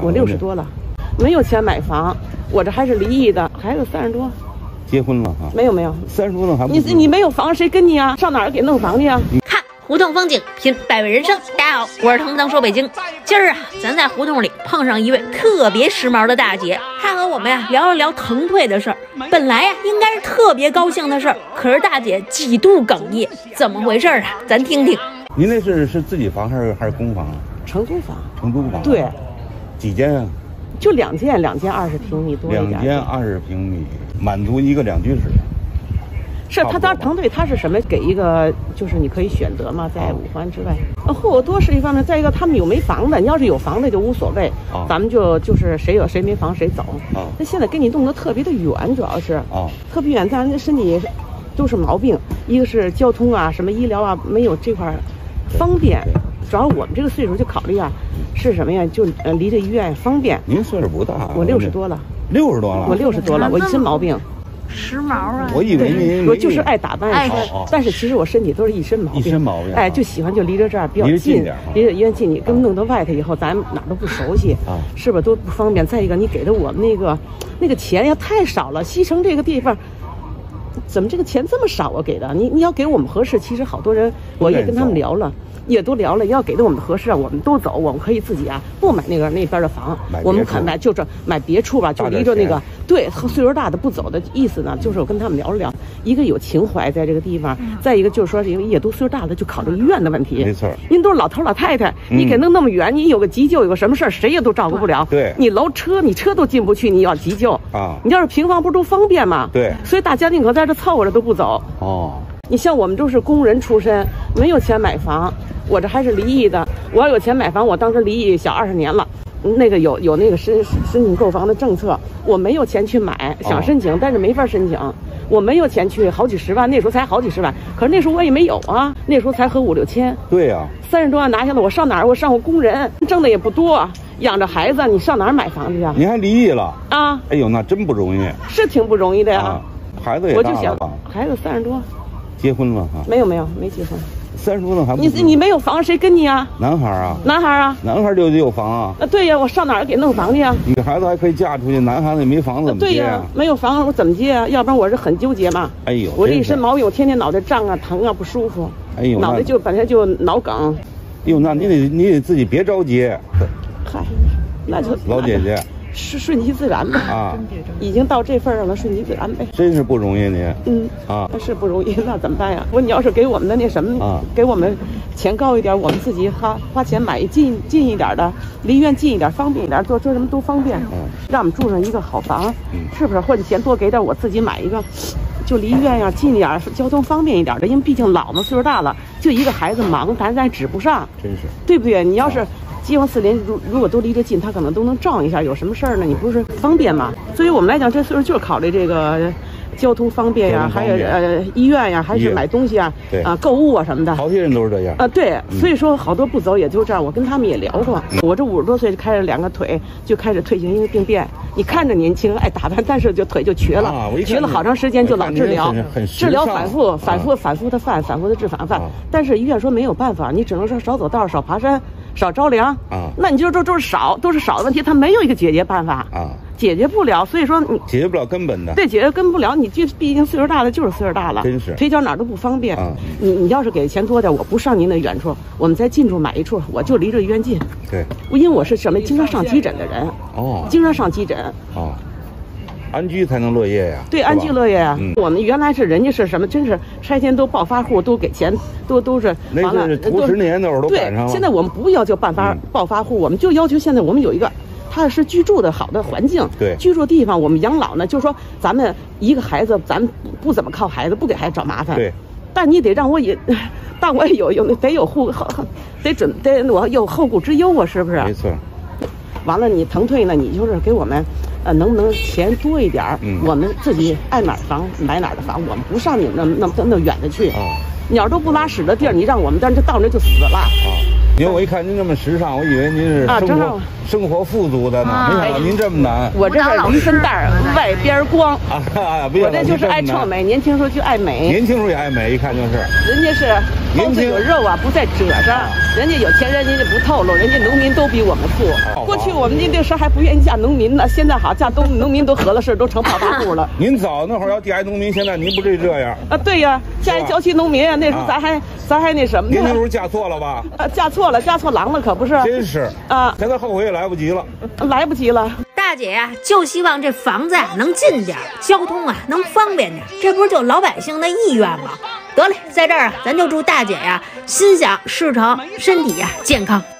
我60多了，没有钱买房，我这还是离异的，孩子30多。 结婚了哈？ 没有 ，30多了还不？ 你没有房，谁跟你啊？上哪儿给弄房去啊？ 看胡同风景，品百味人生。大家好，我是腾腾说北京。今儿啊，咱在胡同里碰上一位特别时髦的大姐，她和我们呀聊了聊腾退的事儿。本来呀应该是特别高兴的事儿，可是大姐几度哽咽，怎么回事啊？咱听听。 您那是自己房还是公房啊？ 承租房。 承租房。 对。 几间啊？ 就2间，2间20平米多一点。2 间20平米，满足一个2居室。 是他腾退，他是什么？给一个就是你可以选择嘛，在5环之外。户口多是一方面，再一个他们有没房的，你要是有房的就无所谓，咱们就是谁没房谁走。那现在给你弄得特别的远，主要是特别远，咱身体都是毛病，一个是交通啊，什么医疗啊，没有这块方便。主要我们这个岁数就考虑啊，是什么呀？就离这医院方便。 您岁数不大， 我60多了。 60多了？ 我60多了，我一身毛病。 时髦啊！ 我以为您我就是爱打扮，但是其实我身体都是一身毛病。哎，就喜欢就离着这儿比较近，离着医院近。你跟弄到外头以后，咱哪都不熟悉，是吧？都不方便。再一个，你给的我们那个钱呀太少了，西城这个地方。怎么这个钱这么少啊？给的你要给我们合适，其实好多人我也跟他们聊了，也都聊了，要给的我们合适啊，我们都走，我们可以自己啊不买那边的房，我们可买就是买别处吧，就离着那个对岁数大的不走的意思呢，就是我跟他们聊了聊，一个有情怀在这个地方，再一个就是说因为也都岁数大了，就考虑医院的问题， 没错， 您都是老头老太太，你给弄那么远，你有个急救有个什么事儿，谁也都照顾不了， 对， 你你车都进不去，你要急救啊，你要是平房不是都方便吗？ 对， 所以大家宁可在这凑合着都不走。你像我们都是工人出身，没有钱买房，我这还是离异的。我要有钱买房，我当时离异小20年了，那个有那个申请购房的政策，我没有钱去买，想申请，但是没法申请。我没有钱去好几十万，那时候才好几十万，可是那时候我也没有啊，那时候才合5、6千。 对呀 ，30多万拿下来，我上哪儿？我上过工人，挣的也不多，养着孩子，你上哪儿买房去呀？ 你还离异了啊？ 哎呦，那真不容易。 是挺不容易的呀。 孩子也大了吧？ 孩子30多。 结婚了哈？ 没结婚。 30多了还不？ 你没有房，谁跟你啊？ 男孩啊？ 男孩啊？ 男孩就得有房啊？ 对呀，我上哪儿给弄房去啊？ 女孩子还可以嫁出去，男孩子也没房怎么接啊？ 对呀，没有房我怎么接啊？要不然我是很纠结嘛。 哎呦， 我这一身毛病，我天天脑袋胀啊、疼啊、不舒服。 哎呦， 脑袋本来就脑梗。 哎呦，那你得自己别着急。 嗨，那就老姐姐。 是顺其自然吧啊，已经到这份上了，顺其自然呗。 真是不容易您。 那是不容易，那怎么办呀？你要是给我们的那什么给我们钱高一点，我们自己花钱买近一点的，离医院近一点，方便一点，做什么都方便。让我们住上一个好房，是不是？或者钱多给点，我自己买一个，就离医院呀近一点，交通方便一点的。因为毕竟老嘛，岁数大了，就一个孩子忙，咱指不上， 真是， 对不对？你要是。结婚4年，如果都离得近，他可能都能照一下，有什么事儿呢？你不是方便吗？对于我们来讲，这岁数就是考虑这个交通方便呀，还有医院呀，还是买东西啊，购物啊什么的。 好些人都是这样对，所以说好多不走也就这样。我跟他们也聊过，我这50多岁就开始2个腿就开始退行性病变。你看着年轻爱打扮，但是就腿就瘸了，瘸了好长时间就老治疗，治疗反复的犯，反复的治反犯。但是医院说没有办法，你只能说少走道，少爬山。少着凉那你就都是少的问题，他没有一个解决办法解决不了，所以说你解决不了根本的， 对，解决根不了，你就毕竟岁数大了就是岁数大了， 真是腿脚哪都不方便你要是给钱多点，我不上您的远处，我们在近处买一处，我就离这医院近， 对， 因为我是什么经常上急诊的人经常上急诊安居才能乐业呀， 对，安居乐业呀。我们原来是人家是什么，真是拆迁都暴发户，都给钱，都是完了。头10年那会儿都赶上了。 对，现在我们不要求暴发户，我们就要求现在我们有一个踏实居住的好的环境， 对， 居住地方。我们养老呢，就是说咱们一个孩子，咱不怎么靠孩子，不给孩子找麻烦， 对。 但你得让我也，但我也有我有后顾之忧啊，是不是？ 没错。 完了，你腾退呢？你就是给我们，能不能钱多一点我们自己爱买房买哪儿的房，我们不上你那远的去。鸟都不拉屎的地儿，你让我们到那就死了。 因为我一看您这么时尚，我以为您是生活富足的呢。没想到您这么难。 我这是离身带外边光我这就是爱臭美，年轻时候就爱美。 年轻时候也爱美，一看就是。 人家是包子有肉啊，不在褶上。人家有钱人，人家不透露，人家农民都比我们富。过去我们那时候还不愿意嫁农民呢，现在好嫁农民都合了事，都成跑大户了。 您早那会儿要嫁一农民，现在您不至于这样啊？对呀，嫁一郊区农民，那时候咱还那什么呢？ 您那时候嫁错了吧？ 嫁错了，嫁错郎了，可不是？ 真是啊！现在后悔也来不及了， 来不及了。 大姐呀，就希望这房子能近点，交通啊能方便点，这不是就老百姓的意愿吗？得嘞，在这儿啊，咱就祝大姐呀心想事成，身体呀健康。